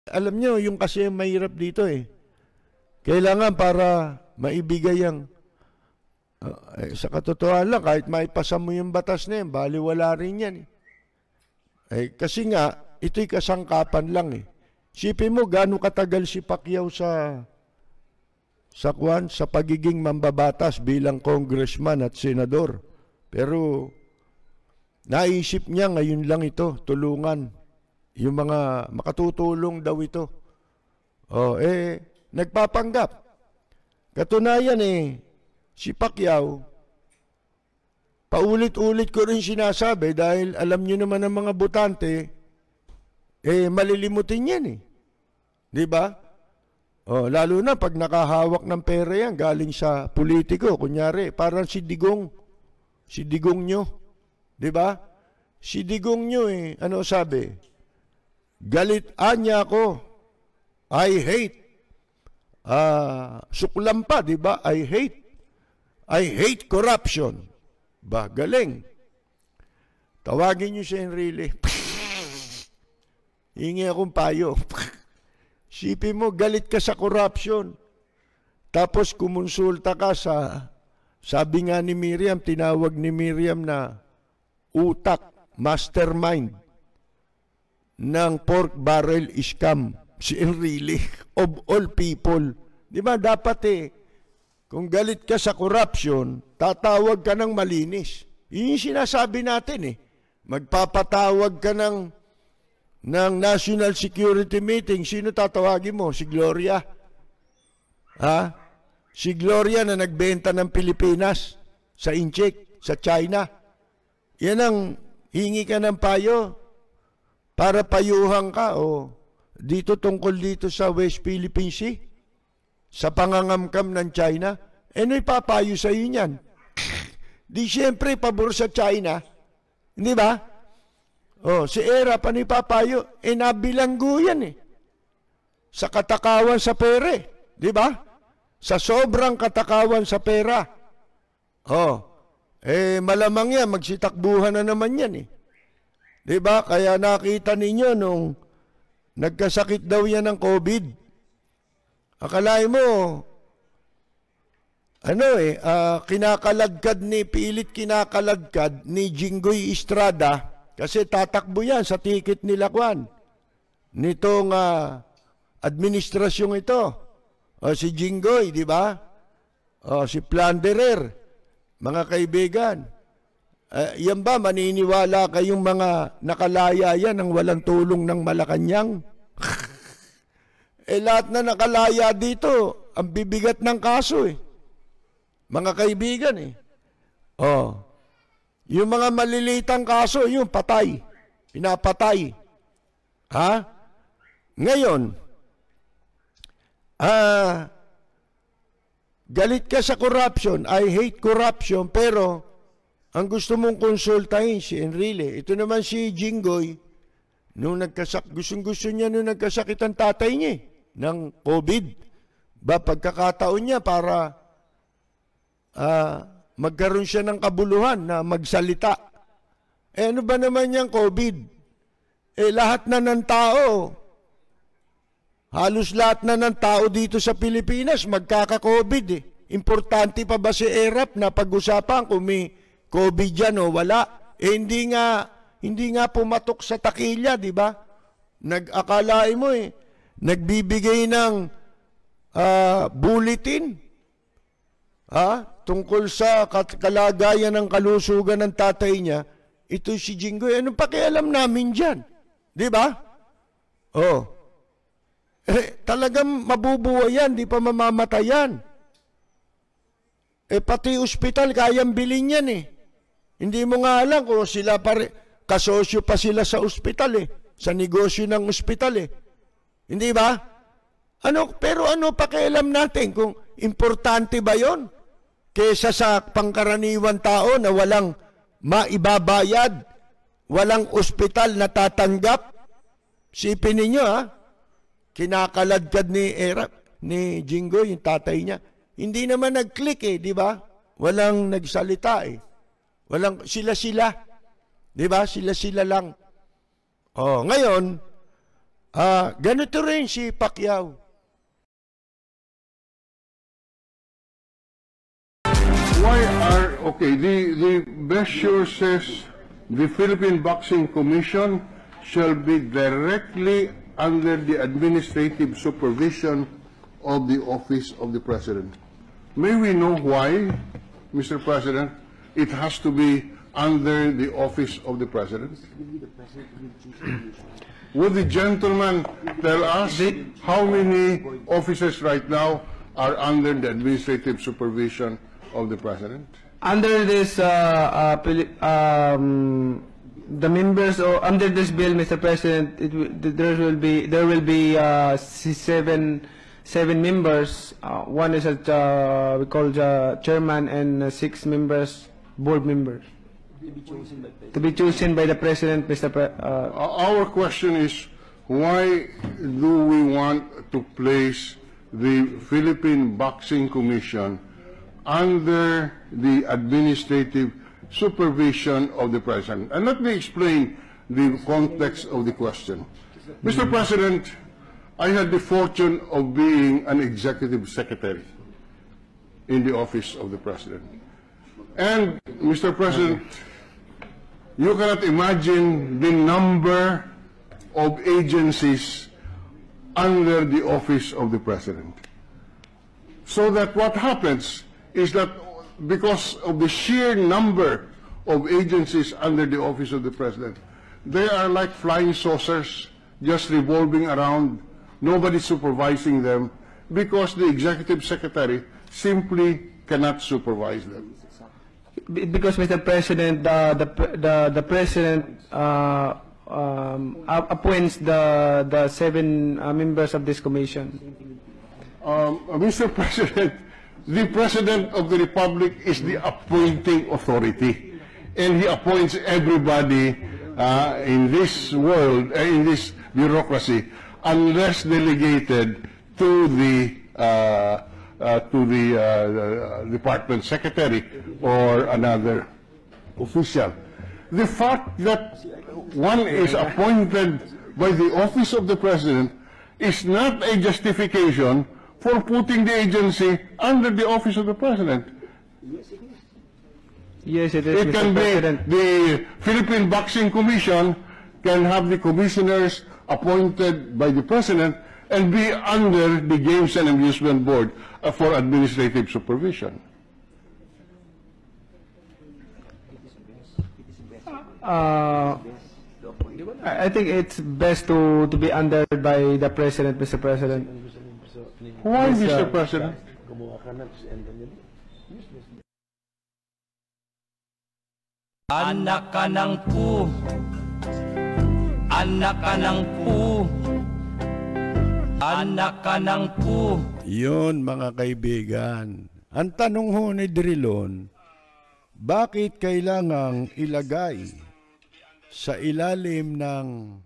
Alam nyo, yung kasi mahirap dito eh. Kailangan para maibigay ang sa katotohanan lang, kahit maipasa mo yung batas na yan, baliwala rin yan kasi nga, ito'y kasangkapan lang eh. Sipin mo, gaano katagal si Pacquiao sa pagiging mambabatas bilang congressman at senador. Pero naisip niya ngayon lang ito, tulungan yung mga makatutulong daw ito. Nagpapanggap. Katunayan si Pacquiao, paulit-ulit ko rin sinasabi dahil alam nyo naman ang mga botante, malilimutin yan Di ba? Lalo na pag nakahawak ng pera yan, galing sa politiko, kunyari, parang si Digong nyo. Di ba? Si Digong nyo ano sabi? Galitan niya ako. I hate. Suklam pa, di ba? I hate corruption. Ba, galing. Tawagin niyo si Enrile. Hingi akong payo. Sipin mo, galit ka sa corruption. Tapos kumonsulta ka sabi nga ni Miriam, tinawag ni Miriam na utak, mastermind ng pork barrel scam. Si Enrile, of all people. Di ba, dapat kung galit ka sa corruption, tatawag ka ng malinis. Yun yung sinasabi natin Magpapatawag ka ng National Security Meeting. Sino tatawagin mo? Si Gloria? Si Gloria na nagbenta ng Pilipinas sa Incheck, sa China. Yan ang hingi ka ng payo para payuhan ka dito tungkol dito sa West Philippine Sea, sa pangangamkam ng China. Ano ipapayo sa iyo niyan? Di siyempre pabor sa China. Hindi ba? Si ERAP, ano ipapayo? Nabilanggo yan sa katakawan sa pere. Di ba? Sa sobrang katakawan sa pera. Malamang yan, magsitakbuhan na naman yan Di ba? Kaya nakita ninyo nung nagkasakit daw yan ng COVID. Akalain mo, pilit kinakaladkad ni Jinggoy Estrada kasi tatakbo yan sa ticket nila nitong administrasyong ito. Si Jinggoy, di ba? Si Plunderer, mga kaibigan. Yan ba, maniniwala kayong mga nakalaya yan ng walang tulong ng Malacanang? Lahat na nakalaya dito, ang bibigat ng kaso Mga kaibigan Yung mga malilitang kaso, yung patay. Pinapatay. Ngayon, galit ka sa corruption, I hate corruption, pero ang gusto mong konsultahin si Enrile. Ito naman si Jinggoy, gustong-gusto niya nung nagkasakit ang tatay niya ng COVID. Pagkakataon niya para magkaroon siya ng kabuluhan na magsalita. Ano ba naman yung COVID? Lahat na ng tao, halos lahat na ng tao dito sa Pilipinas magkaka-COVID Importante pa ba si ERAP na pag-usapan kung may COVID dyan o wala? Hindi nga pumatok sa takilya, di ba? Akalain mo nagbibigay ng bulletin tungkol sa kalagayan ng kalusugan ng tatay niya. Ito si Jinggoy, anong pakialam namin dyan? Di ba? Talagang mabubuhay yan, di pa mamamatay yan. Pati ospital, kayang bilhin yan Hindi mo nga alam kung sila kasosyo pa sila sa ospital sa negosyo ng ospital Hindi ba? Pero ano pakialam natin kung importante ba yon? Kesa sa pangkaraniwan tao na walang maibabayad, walang ospital na tatanggap. Sipin ninyo kinakaladkad ni Jinggoy, yung tatay niya. Hindi naman nag-click di ba? Walang nagsalita Walang sila-sila. Di ba? Sila-sila lang. Ngayon, Ganito rin si Pacquiao. Okay, the measure says the Philippine Boxing Commission shall be directly under the administrative supervision of the Office of the President. May we know why, Mr. President, it has to be under the Office of the President? Would the gentleman tell us how many officers right now are under the administrative supervision of the President? Under this, the members under this bill, Mr. President, there will be seven members. One is we call the chairman, and 6 members, board members, to be chosen by the President, Mr. Our question is, why do we want to place the Philippine Boxing Commission under the administrative supervision of the President? And let me explain the context of the question. Mr. President, I had the fortune of being an executive secretary in the office of the President. And, Mr. President, you cannot imagine the number of agencies under the office of the President. So that what happens is that because of the sheer number of agencies under the office of the President, they are like flying saucers just revolving around, nobody supervising them, because the executive secretary simply cannot supervise them. Because, Mr. President, the President appoints the 7 members of this commission. Mr. President, the President of the Republic is the appointing authority, and he appoints everybody in this world, in this bureaucracy, unless delegated to the department secretary or another official. The fact that one is appointed by the office of the President is not a justification for putting the agency under the office of the President. Yes, it is, It can Mr. President. be the Philippine Boxing Commission can have the commissioners appointed by the President and be under the Games and Amusement Board for administrative supervision. I think it's best to be under by the President, Mr. President. Why, Yes, Mr. President? Anak ka ng pu. Anak ka ng pu. Anak ka ng pu. Yun, mga kaibigan. Ang tanong ho ni Drilon, bakit kailangang ilagay sa ilalim ng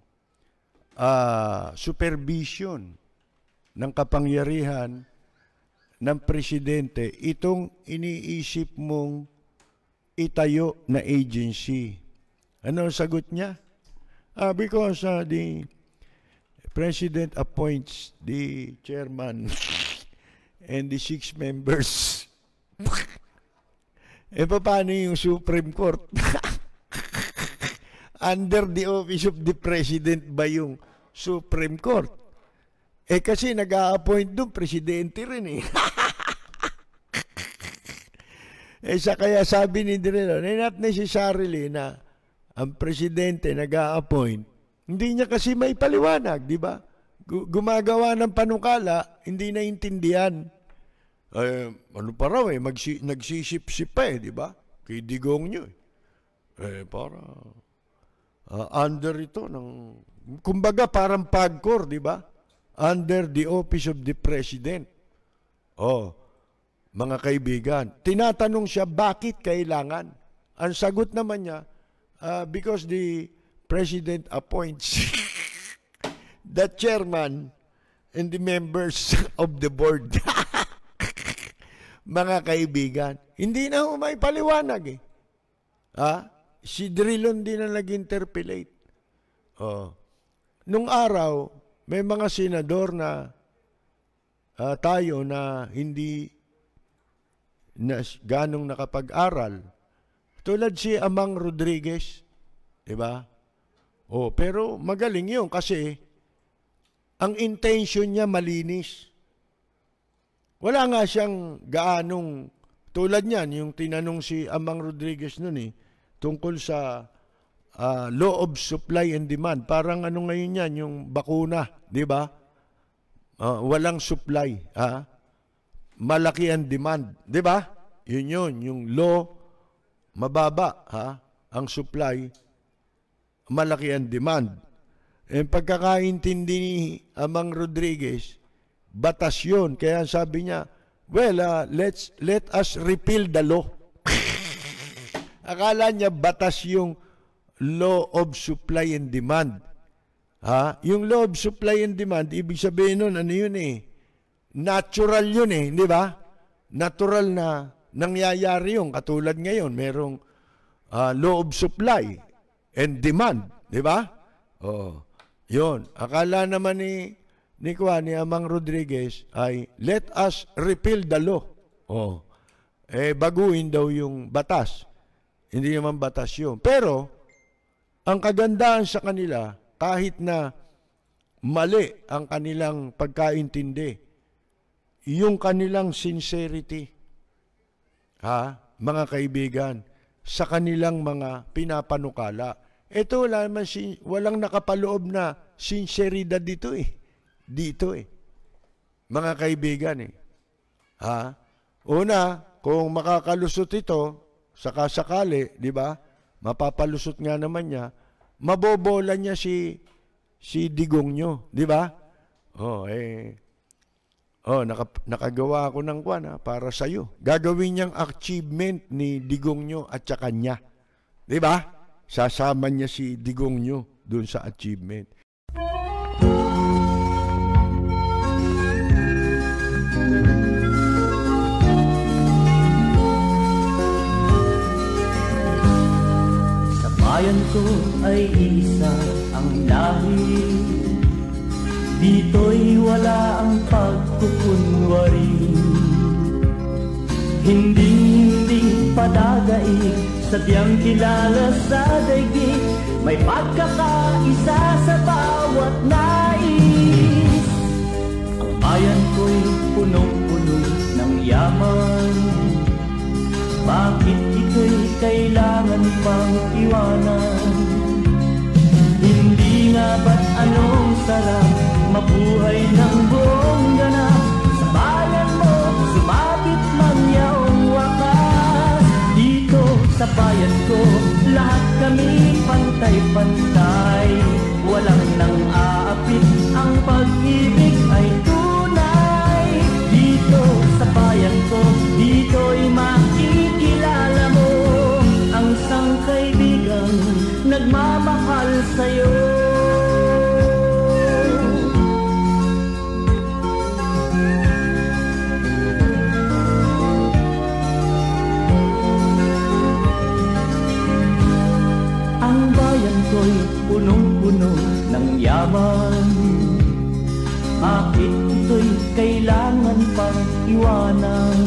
supervision ng kapangyarihan ng presidente itong iniisip mong itayo na agency? Ano ang sagot niya? Because the president appoints the chairman and the 6 members. Paano yung Supreme Court? Under the office of the president ba yung Supreme Court? Kasi nag-a-appoint doon, presidente rin eh. Kaya sabi ni Drilon, not necessarily na ang presidente nag-a-appoint. Hindi niya kasi may paliwanag, di ba? Gumagawa ng panukala, hindi naintindihan. Ano pa raw nagsisip-sip pa di ba? Kay Digong nyo para under ito ng, kumbaga parang PAGCOR, di ba? Under the office of the president. Mga kaibigan, tinatanong siya bakit kailangan. Ang sagot naman niya, because the president appoints the chairman and the members of the board. Mga kaibigan, hindi na may paliwanag eh. Si Drilon din na nag-interpellate. Nung araw, may mga senador na tayo na hindi na ganong nakapag-aral. Tulad si Amang Rodriguez, di ba? Pero magaling yun kasi ang intention niya malinis. Wala nga siyang gaanong, tulad niyan, yung tinanong si Amang Rodriguez nun tungkol sa law of supply and demand. Parang ano ngayon yan, yung bakuna, di ba? Walang supply, malaki ang demand, di ba? Yun, yung law, mababa, ang supply, malaki ang demand. Pagkakaintindi ni Amang Rodriguez, batas yun. Kaya sabi niya, well, let us repeal the law. Akala niya batas yung law of supply and demand. Yung law of supply and demand, ibig sabihin nun, ano yun natural yun di ba? Natural na nangyayari yung katulad ngayon, merong law of supply and demand, di ba? Yun. Akala naman ni Amang Rodriguez ay let us repeal the law. Baguhin daw yung batas. Hindi naman batas yun. Pero, ang kagandahan sa kanila, kahit na mali ang kanilang pagkaintindi, yung kanilang sincerity, mga kaibigan, sa kanilang mga pinapanukala. Ito, walang nakapaloob na sinseridad dito Dito mga kaibigan Una, kung makakalusot ito, sakasakali, di ba? Mapapalusot nga naman niya, mabobola niya si digong nyo, di ba? Nakagawa ako ng para sa iyo. Gagawin niyang achievement ni digong nyo at saka niya. Di ba? Sasama niya si digong nyo dun sa achievement. Sa bayan ko ay isa ang lahi, dito'y wala ang pagkukunwari. Hindi padagaig, sadyang kilala sa daigdig, may pagkakaisa sa bawat nais. Ang bayan ko'y punong-puno ng yaman, bakit ito'y kailangan pang iwanan? Hindi nga ba't anong sarap mabuhay ng buong ganap? Sa bayan mo, sumapit man yaong wakas. Dito sa bayan ko, lahat kami pantay-pantay. Walang nang aapit, ang pag-ibig ay tunay. Dito sa bayan ko, dito'y makikilala mo ang isang kaibigang nagmamahal sa'yo. Ang bayan ko'y punong-puno ng yaman, bakit ito'y kailangan pang iwanan?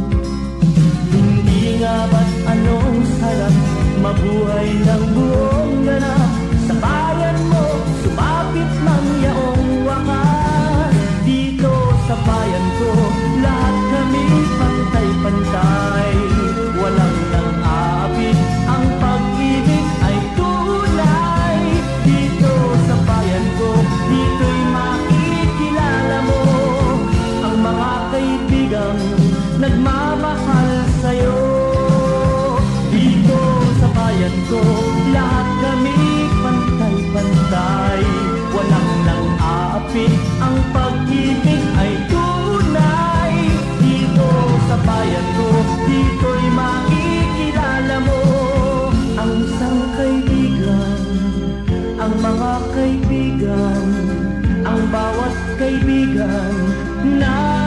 Hindi nga ba't anong sarap mabuhay ng buong ganap? Sa bayan mo, sumapit man yaong wakas. Dito sa bayan ko, lahat kami pantay-pantay. Walang nang aapit, ang pag-ibig ay tunay. Dito sa bayan ko, dito'y makikilala mo ang mga kaibigang nagmamahal sa'yo. Dito sa bayan ko, lahat kami pantay-pantay. Walang nang aapit, ang pag-ibig ay tunay. Dito sa bayan ko, dito'y makikilala mo ang isang kaibigan, ang mga kaibigan, ang bawat kaibigan na